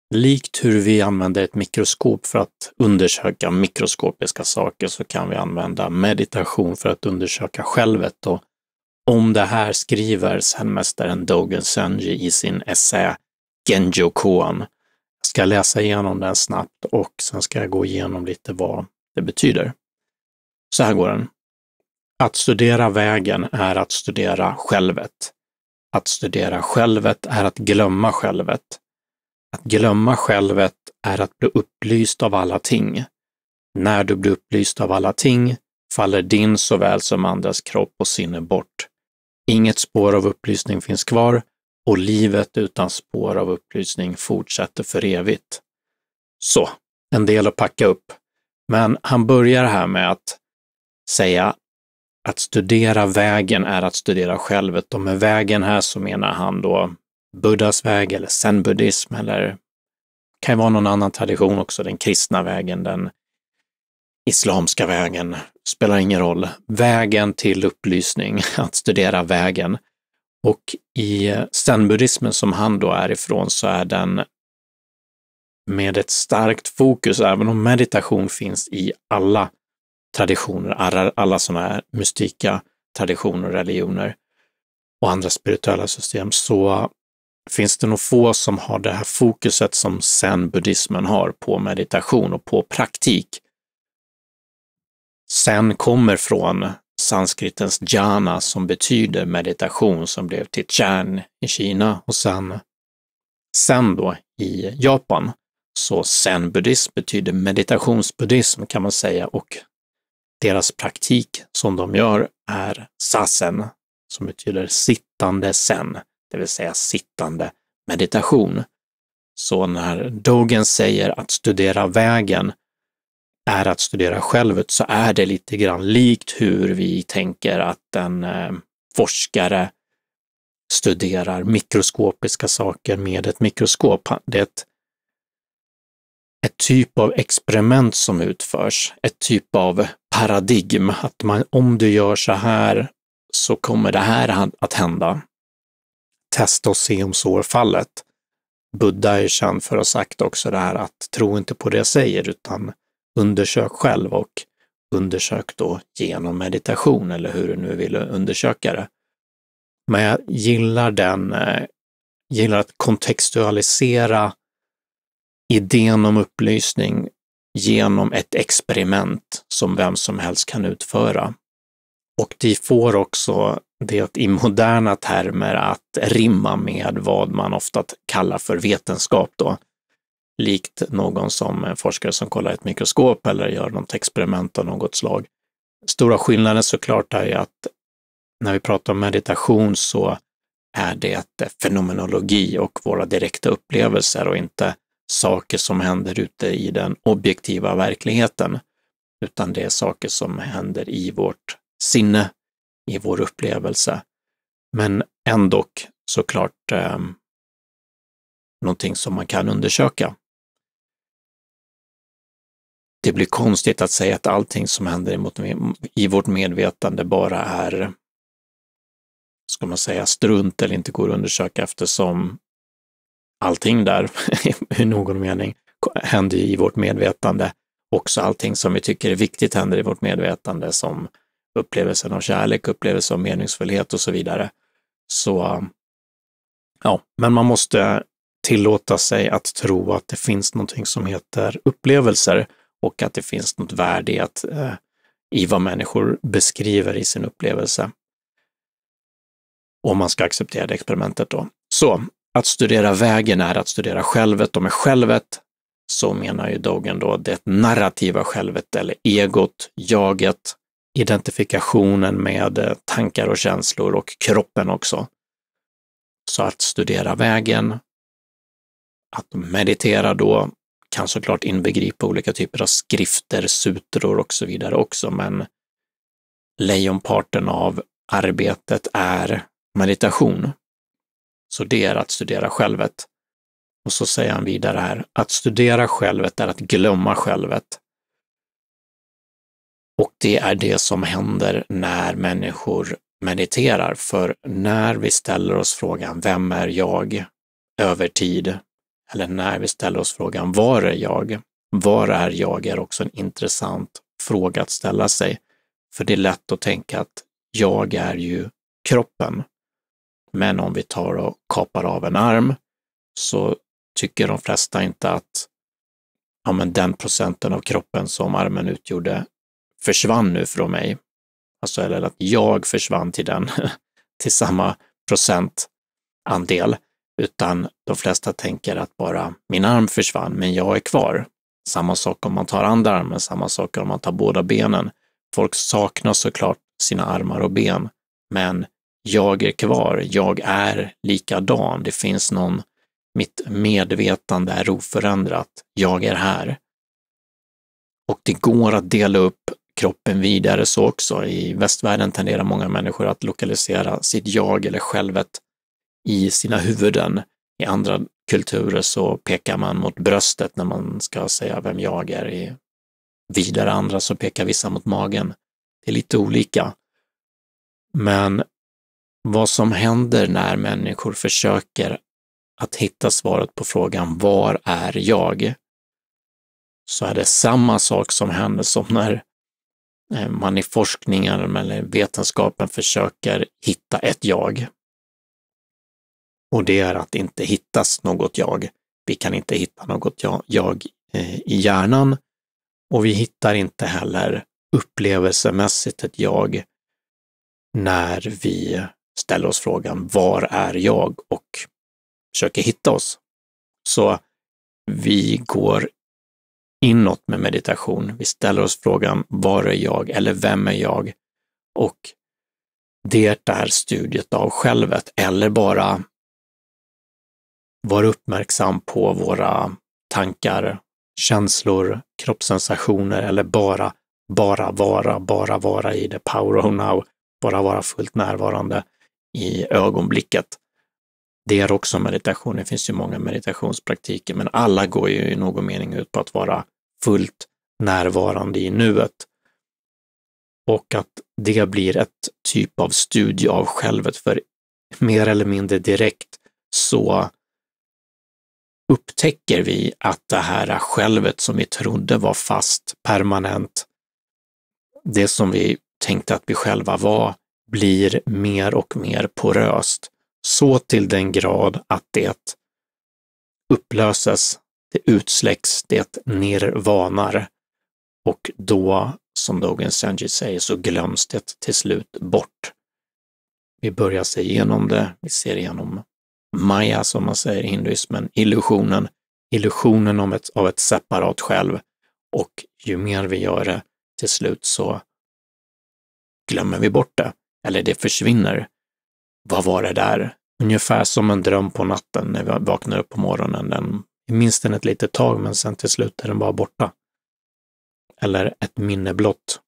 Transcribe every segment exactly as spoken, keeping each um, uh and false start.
Likt hur vi använder ett mikroskop för att undersöka mikroskopiska saker så kan vi använda meditation för att undersöka självet. Och om det här skriver zenmästaren Dogen Zenji i sin essä Genjo Koan. Jag ska läsa igenom den snabbt och sen ska jag gå igenom lite vad det betyder. Så här går den. Att studera vägen är att studera självet. Att studera självet är att glömma självet. Att glömma självet är att bli upplyst av alla ting. När du blir upplyst av alla ting faller din såväl som andras kropp och sinne bort. Inget spår av upplysning finns kvar och livet utan spår av upplysning fortsätter för evigt. Så, en del att packa upp. Men han börjar här med att säga att studera vägen är att studera självet. Och med vägen här så menar han då Buddhas väg eller zen-buddhism eller kan ju vara någon annan tradition också, den kristna vägen, den islamska vägen, spelar ingen roll. Vägen till upplysning, att studera vägen. Och i zen-buddhismen som han då är ifrån så är den med ett starkt fokus, även om meditation finns i alla traditioner, alla, alla sådana här mystika traditioner och religioner och andra spirituella system, så finns det nog få som har det här fokuset som zen-buddhismen har på meditation och på praktik. Zen kommer från sanskritens jhana som betyder meditation, som blev till chan i Kina och sen sen då i Japan. Så zen-buddhism betyder meditationsbuddhism kan man säga, och deras praktik som de gör är zazen som betyder sittande zen, det vill säga sittande meditation. Så när Dogen säger att studera vägen är att studera självet så är det lite grann likt hur vi tänker att en eh, forskare studerar mikroskopiska saker med ett mikroskop. Det är ett, ett typ av experiment som utförs, ett typ av paradigm, att man, om du gör så här så kommer det här att hända. Testa och se om så är fallet. Buddha är känd för att ha sagt också det här att tro inte på det jag säger utan undersök själv och undersök då genom meditation eller hur du nu vill undersöka det. Men jag gillar den, eh, gillar att kontextualisera idén om upplysning genom ett experiment som vem som helst kan utföra. Och de får också det i moderna termer att rimma med vad man ofta kallar för vetenskap då. Likt någon som en forskare som kollar ett mikroskop eller gör något experiment av något slag. Stora skillnaden såklart är att när vi pratar om meditation så är det fenomenologi och våra direkta upplevelser och inte saker som händer ute i den objektiva verkligheten, utan det är saker som händer i vårt sinne, i vår upplevelse. Men ändå såklart eh, någonting som man kan undersöka. Det blir konstigt att säga att allting som händer i vårt medvetande bara är, ska man säga, strunt eller inte går att undersöka, eftersom allting där i någon mening händer i vårt medvetande. Också allting som vi tycker är viktigt händer i vårt medvetande, som upplevelsen av kärlek, upplevelsen av meningsfullhet och så vidare. Så ja, men man måste tillåta sig att tro att det finns någonting som heter upplevelser och att det finns något värde i, att, eh, i vad människor beskriver i sin upplevelse. Om man ska acceptera det experimentet då. Så, att studera vägen är att studera självet, och med självet så menar ju Dogen då det narrativa självet eller egot, jaget, identifikationen med tankar och känslor och kroppen också. Så att studera vägen, att meditera då kan såklart inbegripa olika typer av skrifter, sutror och så vidare också, men lejonparten av arbetet är meditation. Så det är att studera självet. Och så säger han vidare här, att studera självet är att glömma självet. Och det är det som händer när människor mediterar. För när vi ställer oss frågan, vem är jag över tid? eller när vi ställer oss frågan var är jag? Var är jag är också en intressant fråga att ställa sig. För det är lätt att tänka att jag är ju kroppen. Men om vi tar och kapar av en arm så tycker de flesta inte att ja, men den procenten av kroppen som armen utgjorde försvann nu från mig. Alltså eller att jag försvann till den, till samma procentandel, utan de flesta tänker att bara min arm försvann, men jag är kvar. Samma sak om man tar andra armen, samma sak om man tar båda benen. Folk saknar såklart sina armar och ben, men jag är kvar, jag är likadan. Det finns någon, mitt medvetande är oförändrat, jag är här. Och det går att dela upp kroppen vidare så också. I västvärlden tenderar många människor att lokalisera sitt jag eller självet i sina huvuden. I andra kulturer så pekar man mot bröstet när man ska säga vem jag är. I vidare andra så pekar vissa mot magen. Det är lite olika. Men vad som händer när människor försöker att hitta svaret på frågan var är jag? Så är det samma sak som händer som när man i forskningen eller vetenskapen försöker hitta ett jag. Och det är att det inte hittas något jag. Vi kan inte hitta något jag, jag i hjärnan och vi hittar inte heller upplevelsemässigt ett jag när vi ställer oss frågan var är jag och försöker hitta oss. Så vi går inåt med meditation. Vi ställer oss frågan var är jag eller vem är jag? Och det är studiet av självet eller bara vara uppmärksam på våra tankar, känslor, kroppssensationer eller bara, bara vara, bara vara i the power of now, bara vara fullt närvarande i ögonblicket. Det är också meditation. Det finns ju många meditationspraktiker, men alla går ju i någon mening ut på att vara fullt närvarande i nuet. Och att det blir ett typ av studie av självet, för mer eller mindre direkt så upptäcker vi att det här självet som vi trodde var fast, permanent, det som vi tänkte att vi själva var, blir mer och mer poröst. Så till den grad att det upplöses, det utsläcks, det nirvanar och då, som Dogen Zenji säger, så glöms det till slut bort. Vi börjar se igenom det, vi ser igenom Maya, som man säger i hinduismen, illusionen, illusionen om ett, av ett separat själv, och ju mer vi gör det, till slut så glömmer vi bort det, eller det försvinner. Vad var det där? Ungefär som en dröm på natten när vi vaknar upp på morgonen. Den minns den ett litet tag, men sen till slut är den bara borta. Eller ett minne blott.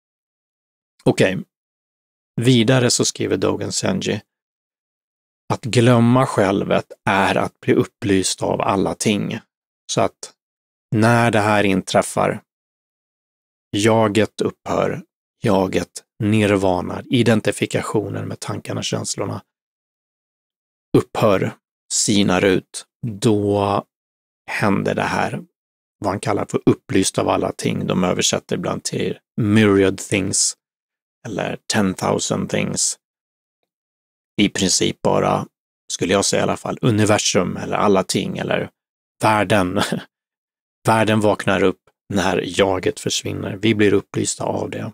Okej. Okay. Vidare så skriver Dogen Zenji att glömma självet är att bli upplyst av alla ting. Så att när det här inträffar, jaget upphör, jaget nirvanar, identifikationen med tankarna och känslorna upphör, sinar ut, då händer det här, vad han kallar för upplyst av alla ting. De översätter ibland till myriad things eller ten thousand things. I princip bara, skulle jag säga i alla fall, universum eller alla ting eller världen. Världen vaknar upp när jaget försvinner. Vi blir upplysta av det.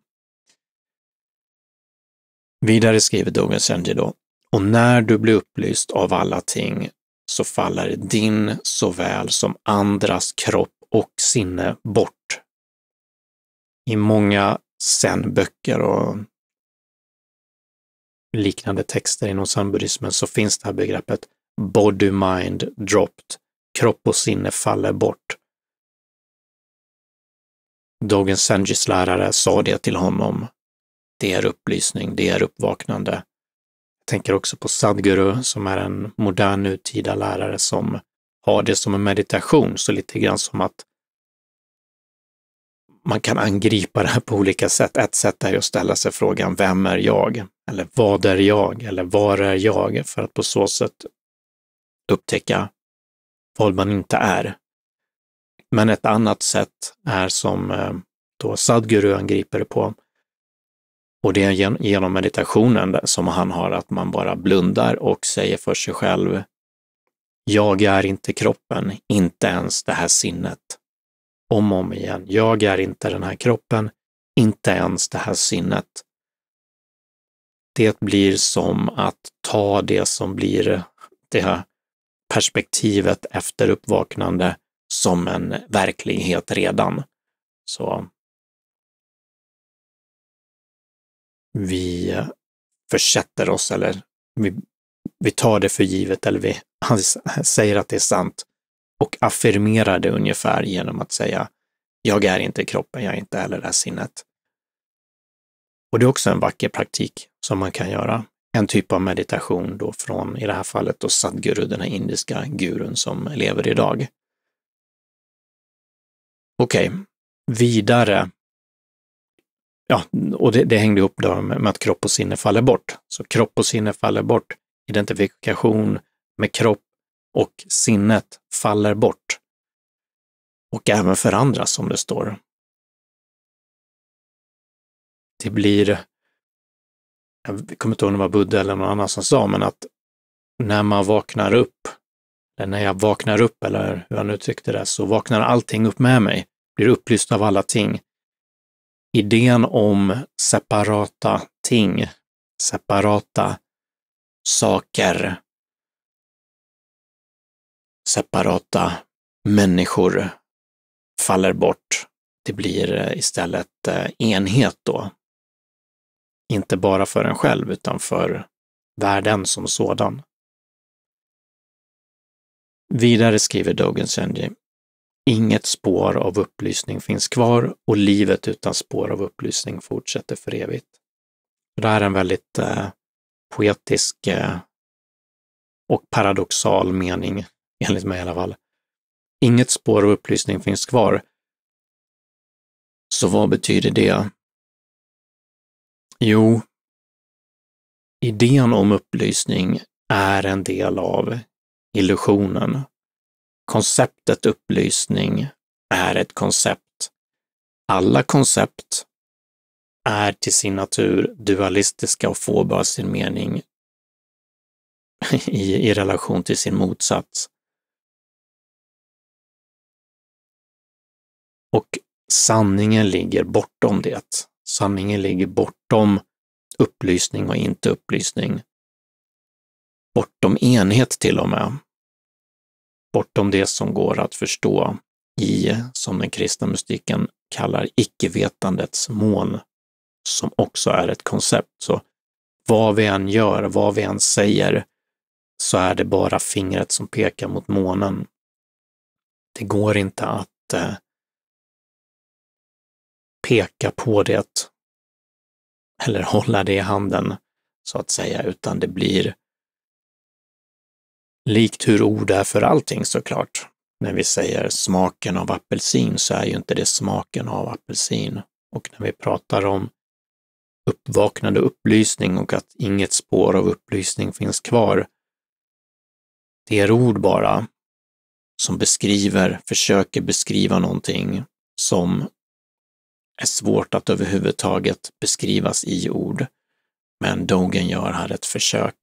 Vidare skriver Dogen Zenji då, och när du blir upplyst av alla ting så faller din såväl som andras kropp och sinne bort. I många zen-böcker och liknande texter inom zen-buddhismen så finns det här begreppet body-mind dropped. Kropp och sinne faller bort. Dogen Zenjis lärare sa det till honom. Det är upplysning, det är uppvaknande. Jag tänker också på Sadhguru som är en modern nutida lärare som har det som en meditation, så lite grann som att man kan angripa det här på olika sätt. Ett sätt är att ställa sig frågan, vem är jag? Eller vad är jag? Eller var är jag? För att på så sätt upptäcka vad man inte är. Men ett annat sätt är som då Sadhguru angriper det på, och det är genom meditationen som han har, att man bara blundar och säger för sig själv: jag är inte kroppen, inte ens det här sinnet. Om och om igen. Jag är inte den här kroppen, inte ens det här sinnet. Det blir som att ta det som blir det här perspektivet efter uppvaknande som en verklighet redan. Så vi försätter oss, eller vi, vi tar det för givet, eller vi säger att det är sant och affirmerar det ungefär genom att säga: jag är inte kroppen, jag är inte heller det här sinnet. Och det är också en vacker praktik som man kan göra. En typ av meditation då från, i det här fallet då, Sadhguru, den här indiska gurun som lever idag. Okej, okay. Vidare. Ja, och det, det hängde upp då med att kropp och sinne faller bort. Så kropp och sinne faller bort. Identifikation med kropp och sinnet faller bort. Och även förändras, som det står. Det blir, jag kommer inte ihåg om det var Buddha eller någon annan som sa, men att när man vaknar upp, eller när jag vaknar upp, eller hur han uttryckte det, så vaknar allting upp med mig, blir upplyst av alla ting. Idén om separata ting, separata saker, separata människor faller bort. Det blir istället enhet då. Inte bara för en själv utan för världen som sådan. Vidare skriver Dogen Zenji: inget spår av upplysning finns kvar och livet utan spår av upplysning fortsätter för evigt. Det här är en väldigt eh, poetisk eh, och paradoxal mening, enligt mig i alla fall. Inget spår av upplysning finns kvar. Så vad betyder det? Jo, idén om upplysning är en del av illusionen. Konceptet upplysning är ett koncept. Alla koncept är till sin natur dualistiska och får bara sin mening i, i relation till sin motsats. Och sanningen ligger bortom det. Sanningen ligger bortom upplysning och inte upplysning. Bortom enhet till och med. Bortom det som går att förstå i, som den kristna mystiken kallar, icke-vetandets moln, som också är ett koncept. Så vad vi än gör, vad vi än säger, så är det bara fingret som pekar mot månen. Det går inte att eh, peka på det eller hålla det i handen, så att säga, utan det blir likt hur ord är för allting, såklart. När vi säger smaken av apelsin, så är ju inte det smaken av apelsin. Och när vi pratar om uppvaknande upplysning och att inget spår av upplysning finns kvar, det är ord bara som beskriver, försöker beskriva någonting som är svårt att överhuvudtaget beskrivas i ord. Men Dogen gör här ett försök.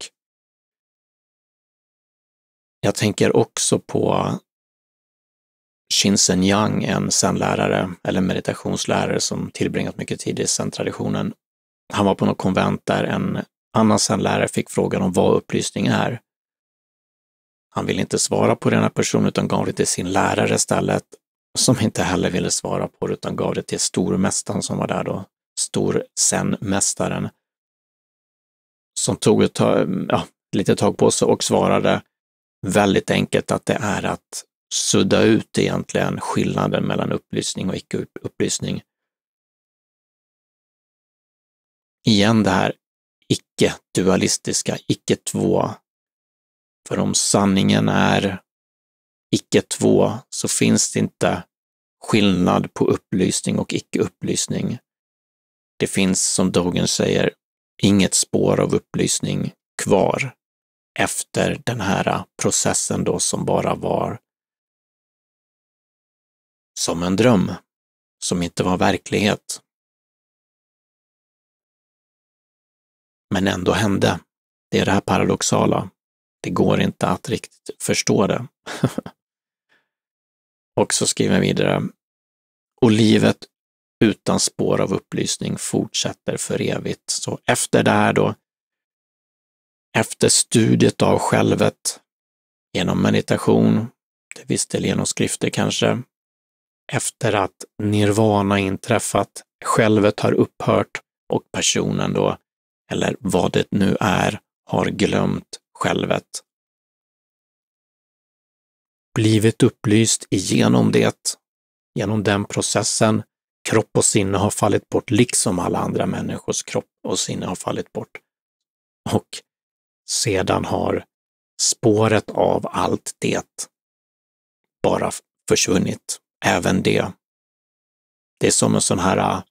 Jag tänker också på Shinzen Yang, en zen-lärare eller meditationslärare som tillbringat mycket tid i zen-traditionen. Han var på något konvent där en annan zen-lärare fick frågan om vad upplysning är. Han ville inte svara på den här personen utan gav det till sin lärare istället, som inte heller ville svara på det utan gav det till stormästaren som var där då, stor zen-mästaren, som tog ett tag, ja, lite tag på sig och svarade väldigt enkelt att det är att sudda ut egentligen skillnaden mellan upplysning och icke-upplysning. Igen det här icke-dualistiska, icke-två. För om sanningen är icke-två så finns det inte skillnad på upplysning och icke-upplysning. Det finns, som Dogen säger, inget spår av upplysning kvar efter den här processen då som bara var som en dröm, som inte var verklighet. Men ändå hände. Det är det här paradoxala. Det går inte att riktigt förstå det. Och så skriver jag vidare. Och livet utan spår av upplysning fortsätter för evigt. Så efter det här då, efter studiet av självet, genom meditation, till viss del genom skrifter kanske, efter att nirvana inträffat, självet har upphört och personen då, eller vad det nu är, har glömt självet. Blivit upplyst igenom det, genom den processen, kropp och sinne har fallit bort, liksom alla andra människors kropp och sinne har fallit bort. Och sedan har spåret av allt det bara försvunnit. Även det. Det är som en sån här,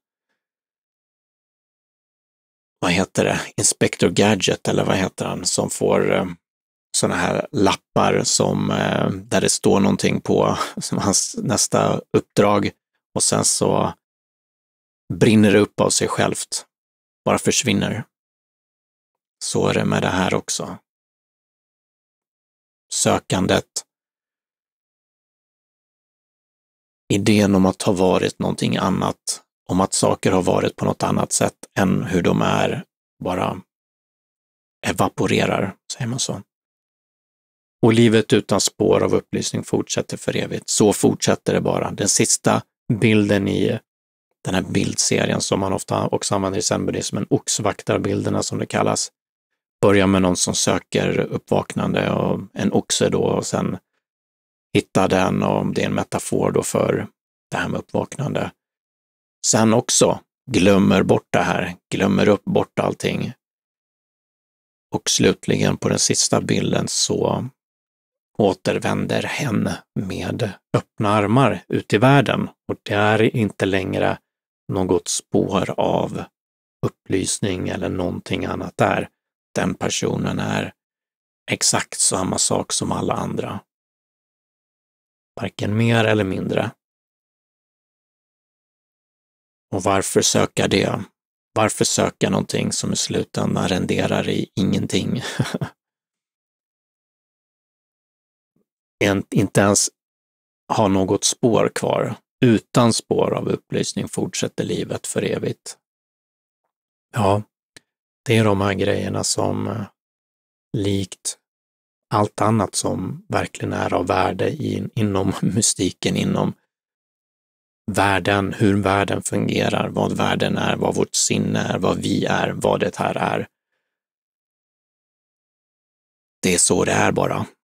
vad heter det, Inspector Gadget eller vad heter han, som får såna här lappar som, där det står någonting på som hans nästa uppdrag och sen så brinner det upp av sig självt. Bara försvinner. Så är det med det här också. Sökandet. Idén om att ha varit någonting annat, om att saker har varit på något annat sätt än hur de är, bara evaporerar, säger man så. Och livet utan spår av upplysning fortsätter för evigt. Så fortsätter det bara. Den sista bilden i den här bildserien som man ofta också använder i zen-buddhismen, oxvaktarbilderna som det kallas, börjar med någon som söker uppvaknande och en oxe då och sen hittar den, och det är en metafor då för det här med uppvaknande. Sen också glömmer bort det här, glömmer upp bort allting. Och slutligen på den sista bilden så återvänder hen med öppna armar ut i världen. Och det är inte längre något spår av upplysning eller någonting annat där. Den personen är exakt samma sak som alla andra. Varken mer eller mindre. Och varför söka det? Varför söka någonting som i slutändan renderar i ingenting? Inte ens ha något spår kvar. Utan spår av upplysning fortsätter livet för evigt. Ja, det är de här grejerna som likt allt annat som verkligen är av värde in, inom mystiken, inom världen, hur världen fungerar, vad världen är, vad vårt sinne är, vad vi är, vad det här är. Det är så det är bara.